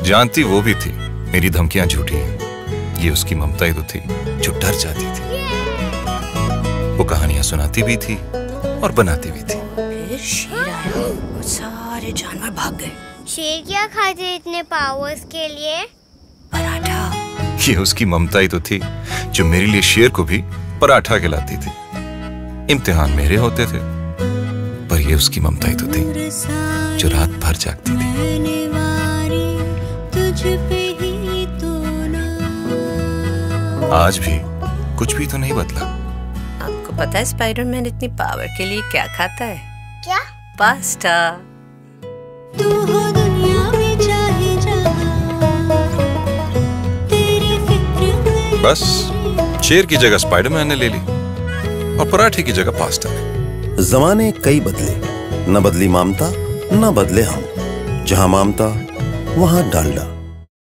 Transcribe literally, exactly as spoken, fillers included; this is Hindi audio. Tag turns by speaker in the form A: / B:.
A: जानती वो भी थी मेरी धमकियां झूठी हैं। ये उसकी ममता ही तो थी जो डर जाती थी। वो कहानियां सुनाती भी थी और बनाती भी थी।
B: फिर शेर आया और सारे जानवर भाग गए।
C: शेर क्या खाते इतने पावर्स के लिए?
B: पराठा।
A: ये उसकी ममता ही तो थी जो मेरे लिए शेर को भी पराठा खिलाती थी। इम्तिहान मेरे होते थे पर ये उसकी ममता ही तो थी जो रात भर जागती थी। आज भी कुछ भी तो नहीं बदला।
B: आपको पता है स्पाइडरमैन इतनी पावर के लिए क्या खाता है?
C: क्या?
B: पास्ता।
D: तू हो दुनिया में चाहे जहां, तेरी फिक्र
A: बस शेर की जगह स्पाइडरमैन ने ले ली और पराठे की जगह पास्ता ने।
E: जमाने कई बदले, न बदली ममता न बदले हम। जहां ममता वहां डालडा।